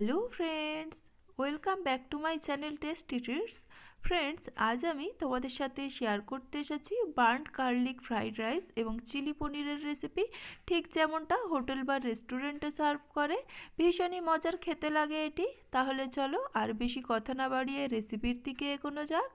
Hello friends, welcome back to my channel tasty treats. Friends, আজ আমি তোমাদের সাথে শেয়ার করতে এসেছি বার্ন্ট গার্লিক ফ্রাইড রাইস এবং চিলি পনিরের রেসিপি। ঠিক যেমনটা হোটেল বা রেস্টুরেন্টে সার্ভ করে, ভীষণই মজার খেতে লাগে এটি। তাহলে চলো আর বেশি কথা না বাড়িয়ে রেসিপির দিকে এগোনো যাক।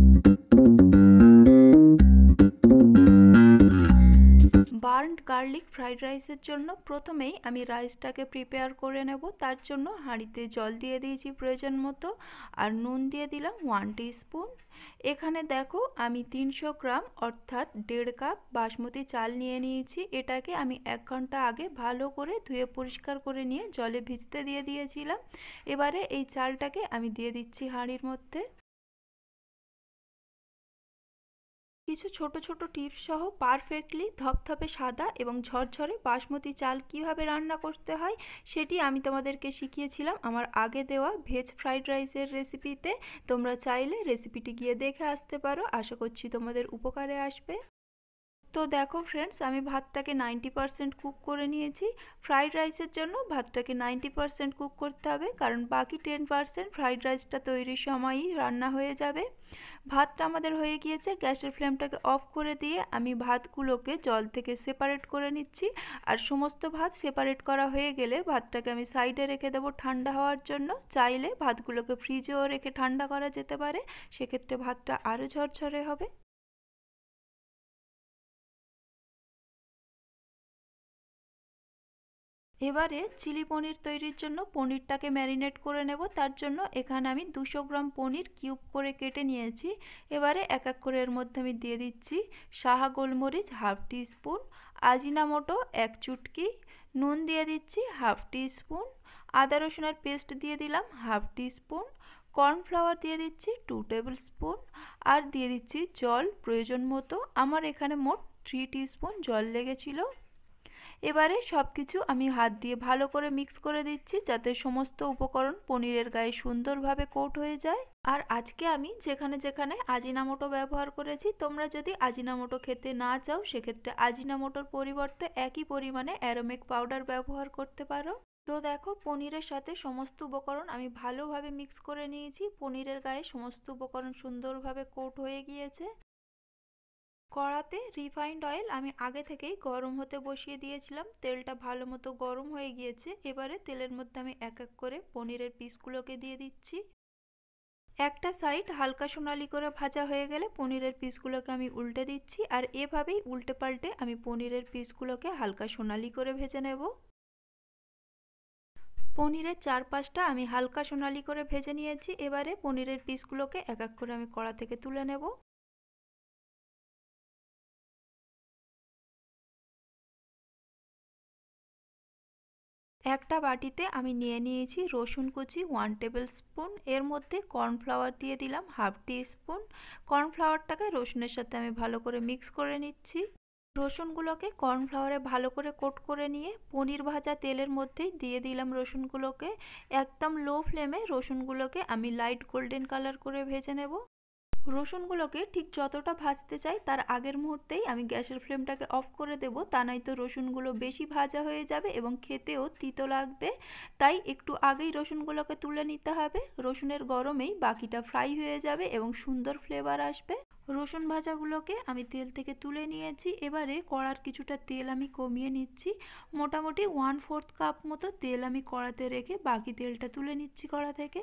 বার্ন্ট গার্লিক ফ্রাইড রাইসের জন্য প্রথমেই আমি রাইসটাকে প্রিপেয়ার করে নেব। তার জন্য হাঁড়িতে জল দিয়ে দিয়েছি প্রয়োজন মতো, আর নুন দিয়ে দিলাম 1 টিস্পুন। এখানে দেখো আমি 300 গ্রাম অর্থাৎ 1.5 কাপ বাসমতি চাল নিয়ে নিয়েছি। এটাকে আমি 1 ঘন্টা আগে ভালো করে ধুয়ে পরিষ্কার করে নিয়ে জলে ভিজতে দিয়ে দিয়েছিলাম। এবারে এই চালটাকে আমি দিয়ে দিচ্ছি হাঁড়ির মধ্যে। কিছু ছোট ছোট টিপস সহ পারফেক্টলি ধপধপে সাদা এবং ঝরঝরে বাসমতি চাল কিভাবে রান্না করতে হয় সেটি আমি তোমাদেরকে শিখিয়েছিলাম আমার আগে দেওয়া ভেজ ফ্রাইড রাইসের রেসিপিতে। তোমরা চাইলে রেসিপিটি গিয়ে দেখে আসতে পারো, আশা করছি তোমাদের উপকারে আসবে। তো দেখো ফ্রেন্ডস, আমি ভাতটাকে 90% কুক করে নিয়েছি। ফ্রাইড রাইসের জন্য ভাতটাকে 90% কুক করতে হবে, কারণ বাকি 10% ফ্রাইড রাইসটা তৈরির সময়ই রান্না হয়ে যাবে। ভাতটা আমাদের হয়ে গিয়েছে। গ্যাসের ফ্লেমটাকে অফ করে দিয়ে আমি ভাতগুলোকে জল থেকে সেপারেট করে নিচ্ছি। আর সমস্ত ভাত সেপারেট করা হয়ে গেলে ভাতটাকে আমি সাইডে রেখে দেবো ঠান্ডা হওয়ার জন্য। চাইলে ভাতগুলোকে ফ্রিজেও রেখে ঠান্ডা করা যেতে পারে, সেক্ষেত্রে ভাতটা আরও ঝরঝরে হবে। এবারে চিলি পনির তৈরির জন্য পনিরটাকে ম্যারিনেট করে নেব। তার জন্য এখানে আমি 200 গ্রাম পনির কিউব করে কেটে নিয়েছি। এবারে এক এক করে এর মধ্যে আমি দিয়ে দিচ্ছি সাহা গোলমরিচ হাফ টিস্পুন, আজিনামোটো 1 চুটকি, নুন দিয়ে দিচ্ছি হাফ টিস্পুন, আদা রসুনের পেস্ট দিয়ে দিলাম হাফ টিস্পুন, কর্নফ্লাওয়ার দিয়ে দিচ্ছি 2 টেবিল স্পুন, আর দিয়ে দিচ্ছি জল প্রয়োজন মতো। আমার এখানে মোট 3 টিস্পুন জল লেগেছিল। এবারে সব কিছু আমি হাত দিয়ে ভালো করে মিক্স করে দিচ্ছি, যাতে সমস্ত উপকরণ পনিরের গায়ে সুন্দরভাবে কোট হয়ে যায়। আর আজকে আমি যেখানে যেখানে আজিনামোটো ব্যবহার করেছি, তোমরা যদি আজিনামোটো খেতে না চাও সেক্ষেত্রে আজিনামোটোর পরিবর্তে একই পরিমাণে অ্যারোমেক পাউডার ব্যবহার করতে পারো। তো দেখো, পনিরের সাথে সমস্ত উপকরণ আমি ভালোভাবে মিক্স করে নিয়েছি। পনিরের গায়ে সমস্ত উপকরণ সুন্দরভাবে কোট হয়ে গিয়েছে। কড়াতে রিফাইন্ড অয়েল আমি আগে থেকেই গরম হতে বসিয়ে দিয়েছিলাম। তেলটা ভালো মতো গরম হয়ে গিয়েছে। এবারে তেলের মধ্যে আমি এক এক করে পনিরের পিসগুলোকে দিয়ে দিচ্ছি। একটা সাইড হালকা সোনালি করে ভাজা হয়ে গেলে পনিরের পিসগুলোকে আমি উল্টে দিচ্ছি, আর এভাবেই উল্টে পাল্টে আমি পনিরের পিসগুলোকে হালকা সোনালি করে ভেজে নেব। পনিরের চারপাশটা আমি হালকা সোনালি করে ভেজে নিয়েছি। এবারে পনিরের পিসগুলোকে এক এক করে আমি কড়া থেকে তুলে নেব। একটা বাটিতে আমি নিয়ে নিয়েছি রসুন কুচি 1 টেবিল স্পুন। এর মধ্যে কর্নফ্লাওয়ার দিয়ে দিলাম হাফ টি স্পুন। কর্নফ্লাওয়ারটাকে রসুনের সাথে আমি ভালো করে মিক্স করে নিচ্ছি। রসুনগুলোকে কর্নফ্লাওয়ারে ভালো করে কোট করে নিয়ে পনির ভাজা তেলের মধ্যেই দিয়ে দিলাম রসুনগুলোকে। একদম লো ফ্লেমে রসুনগুলোকে আমি লাইট গোল্ডেন কালার করে ভেজে নেব। রসুনগুলোকে ঠিক যতটা ভাজতে চাই তার আগের মুহূর্তেই আমি গ্যাসের ফ্লেমটাকে অফ করে দেব, তা নয়তো রসুনগুলো বেশি ভাজা হয়ে যাবে এবং খেতেও তিতো লাগবে। তাই একটু আগেই রসুনগুলোকে তুলে নিতে হবে। রসুনের গরমেই বাকিটা ফ্রাই হয়ে যাবে এবং সুন্দর ফ্লেভার আসবে। রসুন ভাজাগুলোকে আমি তেল থেকে তুলে নিয়েছি। এবারে কড়ার কিছুটা তেল আমি কমিয়ে নিচ্ছি। মোটামুটি 1/4 কাপ মতো তেল আমি কড়াতে রেখে বাকি তেলটা তুলে নিচ্ছি কড়া থেকে।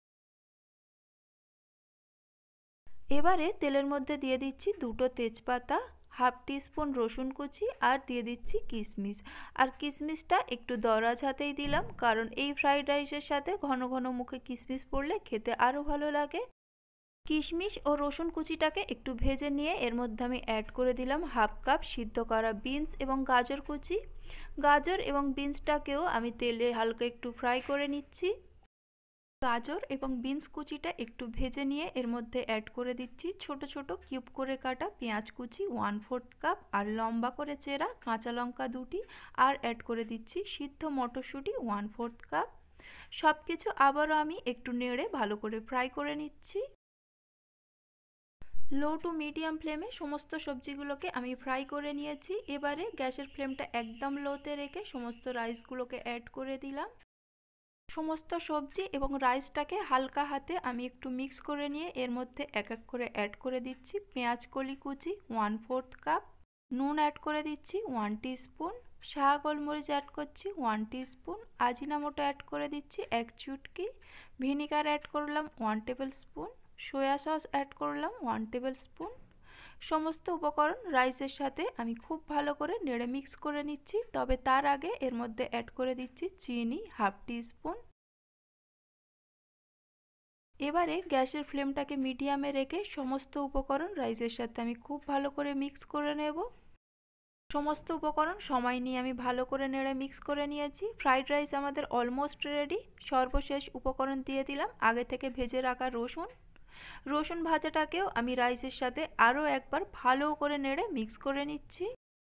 এবারে তেলের মধ্যে দিয়ে দিচ্ছি 2টো তেজপাতা, হাফ টিস্পুন রসুন কুচি, আর দিয়ে দিচ্ছি কিশমিশ। আর কিশমিশটা একটু দরাজ হাতেই দিলাম, কারণ এই ফ্রাইড রাইসের সাথে ঘন ঘন মুখে কিশমিশ পড়লে খেতে আরও ভালো লাগে। কিশমিশ ও রসুন কুচিটাকে একটু ভেজে নিয়ে এর মধ্যে আমি অ্যাড করে দিলাম হাফ কাপ সিদ্ধ করা বিনস এবং গাজর কুচি। গাজর এবং বিনসটাকেও আমি তেলে হালকা একটু ফ্রাই করে নিচ্ছি। গাজর এবং বিনস কুচিটা একটু ভেজে নিয়ে এর মধ্যে অ্যাড করে দিচ্ছি ছোট ছোট কিউব করে কাটা পেঁয়াজ কুচি 1/4 কাপ, আর লম্বা করে চেরা কাঁচা লঙ্কা 2টি, আর অ্যাড করে দিচ্ছি সিদ্ধ মটরশুঁটি 1/4 কাপ। সব কিছু আবারও আমি একটু নেড়ে ভালো করে ফ্রাই করে নিচ্ছি। লো টু মিডিয়াম ফ্লেমে সমস্ত সবজিগুলোকে আমি ফ্রাই করে নিয়েছি। এবারে গ্যাসের ফ্লেমটা একদম লোতে রেখে সমস্ত রাইসগুলোকে অ্যাড করে দিলাম। সমস্ত সবজি এবং রাইসটাকে হালকা হাতে আমি একটু মিক্স করে নিয়ে এর মধ্যে এক এক করে অ্যাড করে দিচ্ছি পেঁয়াজ কলি কুচি 1/4 কাপ, নুন অ্যাড করে দিচ্ছি 1 টিস্পুন, শাহ গোলমরিচ অ্যাড করছি 1 টিস্পুন, আজিনামোটো অ্যাড করে দিচ্ছি 1 চুটকি, ভিনিগার অ্যাড করলাম 1 tablespoon, soya sauce add করলাম 1 টেবিল স্পুন। সমস্ত উপকরণ রাইসের সাথে আমি খুব ভালো করে নেড়ে মিক্স করে নিচ্ছি। তবে তার আগে এর মধ্যে অ্যাড করে দিচ্ছি চিনি 1/2 টিস্পুন। এবারে গ্যাসের ফ্লেমটাকে মিডিয়ামে রেখে সমস্ত উপকরণ রাইসের সাথে আমি খুব ভালো করে মিক্স করে নেব। সমস্ত উপকরণ সময় নিয়ে আমি ভালো করে নেড়ে মিক্স করে নিয়েছি। ফ্রাইড রাইস আমাদের অলমোস্ট রেডি। সর্বশেষ উপকরণ দিয়ে দিলাম আগে থেকে ভেজে রাখা রসুন। রসুন ভাজাটাকেও আমি রাইসের সাথে আরও একবার ভালো করে নেড়ে মিক্স করে নিচ্ছি।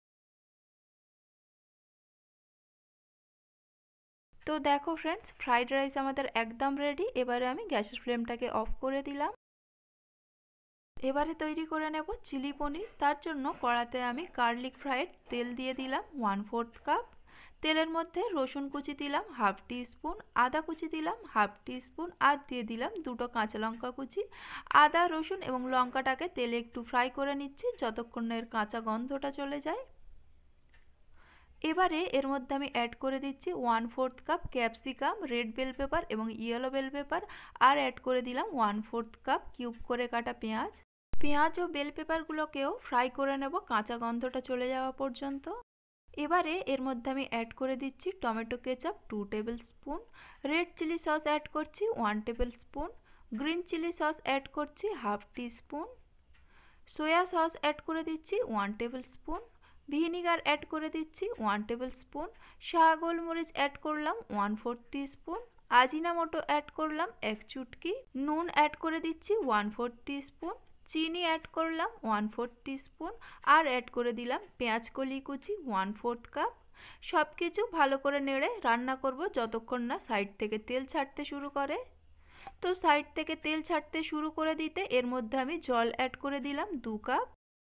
তো দেখো ফ্রেন্ডস, ফ্রাইড রাইস আমাদের একদম রেডি। এবারে আমি গ্যাসের ফ্লেমটাকে অফ করে দিলাম। এবারে তৈরি করে নেব চিলি পনির। তার জন্য কড়াতে আমি গার্লিক ফ্রাইড তেল দিয়ে দিলাম 1/4 কাপ। তেলের মধ্যে রসুন কুচি দিলাম 1/2 টিস্পুন, আদা কুচি দিলাম 1/2 টিস্পুন আর দিয়ে দিলাম 2টো কাঁচা লঙ্কা কুচি। আদা রসুন এবং লঙ্কাটাকে তেলে একটু ফ্রাই করে নিচ্ছি যতক্ষণ না এর কাঁচা গন্ধটা চলে যায়। এবারে এর মধ্যে আমি অ্যাড করে দিচ্ছি 1/4 cup capsicum, red bell pepper এবং ইয়েলো বেল পেপার আর অ্যাড করে দিলাম 1/4 কাপ কিউব করে কাটা পেঁয়াজ। পেঁয়াজ ও বেল পেপারগুলোকেও ফ্রাই করে নেব কাঁচা গন্ধটা চলে যাওয়া পর্যন্ত। এবারে এর মধ্যে আমি অ্যাড করে দিচ্ছি tomato ketchup 2 tablespoon, red chilli sauce add করছি 1 tablespoon, green chilli sauce add করছি 1/2 টিস্পুন, সয়া সস অ্যাড করে দিচ্ছি 1 টেবিল স্পুন, ভিনিগার অ্যাড করে দিচ্ছি 1 টেবিল স্পুন, শাহ গোলমরিচ অ্যাড করলাম 1/4 টিস্পুন, আজিনামোটো অ্যাড করলাম 1 চুটকি, নুন অ্যাড করে দিচ্ছি 1/4 টিস্পুন, চিনি অ্যাড করলাম 1/4 টিস্পুন আর অ্যাড করে দিলাম পেঁয়াজ কলি কুচি 1/4 কাপ। সব কিছু ভালো করে নেড়ে রান্না করব যতক্ষণ না সাইড থেকে তেল ছাড়তে শুরু করে। তো সাইড থেকে তেল ছাড়তে শুরু করে দিতে এর মধ্যে আমি জল অ্যাড করে দিলাম 2 কাপ।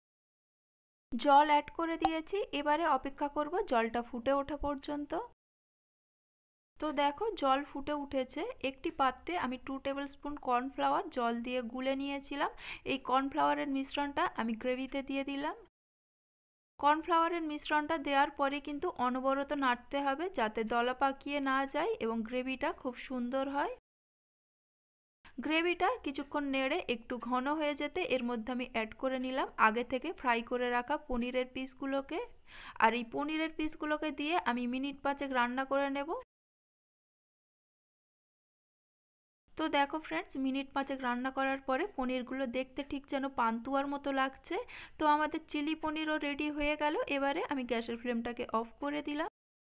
জল অ্যাড করে দিয়েছি। এবারে অপেক্ষা করব জলটা ফুটে ওঠা পর্যন্ত। তো দেখো জল ফুটে উঠেছে। একটি পাত্রে আমি 2 টেবিল স্পুন কর্নফ্লাওয়ার জল দিয়ে গুলে নিয়েছিলাম। এই কর্নফ্লাওয়ারের মিশ্রণটা আমি গ্রেভিতে দিয়ে দিলাম। কর্নফ্লাওয়ারের মিশ্রণটা দেওয়ার পরে কিন্তু অনবরত নাড়তে হবে যাতে দলা পাকিয়ে না যায় এবং গ্রেভিটা খুব সুন্দর হয়। গ্রেভিটা কিছুক্ষণ নেড়ে একটু ঘন হয়ে যেতে এর মধ্যে আমি অ্যাড করে নিলাম আগে থেকে ফ্রাই করে রাখা পনিরের পিসগুলোকে। আর এই পনিরের পিসগুলোকে দিয়ে আমি মিনিট 5 রান্না করে নেব। তো দেখো ফ্রেন্ডস, মিনিট 5 রান্না করার পরে পনিরগুলো দেখতে ঠিক যেন পান্তুয়ার মতো লাগছে। তো আমাদের চিলি পনিরও রেডি হয়ে গেল। এবারে আমি গ্যাসের ফ্লেমটাকে অফ করে দিলাম।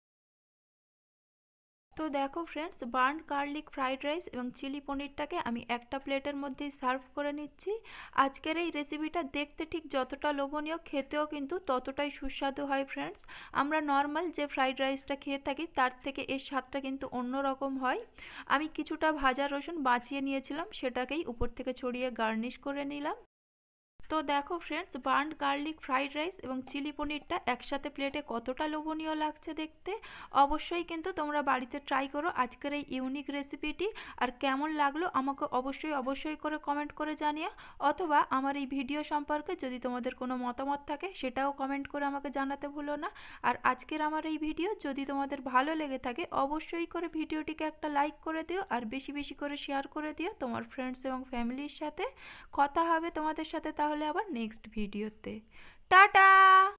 তো দেখো friends, burn garlic fried rice এবং চিলি পনিরটাকে আমি একটা প্লেটের মধ্যেই সার্ভ করে নিচ্ছি। আজকের এই রেসিপিটা দেখতে ঠিক যতটা লোভনীয়, খেতেও কিন্তু ততটাই সুস্বাদু হয় ফ্রেন্ডস। আমরা নর্মাল যে ফ্রাইড রাইসটা খেয়ে থাকি তার থেকে এর স্বাদটা কিন্তু অন্যরকম হয়। আমি কিছুটা ভাজা রসুন বাঁচিয়ে নিয়েছিলাম, সেটাকেই উপর থেকে ছড়িয়ে গার্নিশ করে নিলাম। তো দেখো friends, burn garlic fried rice এবং চিলি পনিরটা একসাথে প্লেটে কতটা লোভনীয় লাগছে দেখতে। অবশ্যই কিন্তু তোমরা বাড়িতে ট্রাই করো আজকের এই ইউনিক রেসিপিটি। আর কেমন লাগলো আমাকে অবশ্যই করে কমেন্ট করে জানিও। অথবা আমার এই ভিডিও সম্পর্কে যদি তোমাদের কোনো মতামত থাকে সেটাও কমেন্ট করে আমাকে জানাতে ভুলো না। আর আজকের আমার এই ভিডিও যদি তোমাদের ভালো লেগে থাকে অবশ্যই করে ভিডিওটিকে একটা লাইক করে দিও আর বেশি করে শেয়ার করে দিও তোমার ফ্রেন্ডস এবং ফ্যামিলির সাথে। কথা হবে তোমাদের সাথে তাহলে আবার নেক্সট ভিডিওতে। টাটা।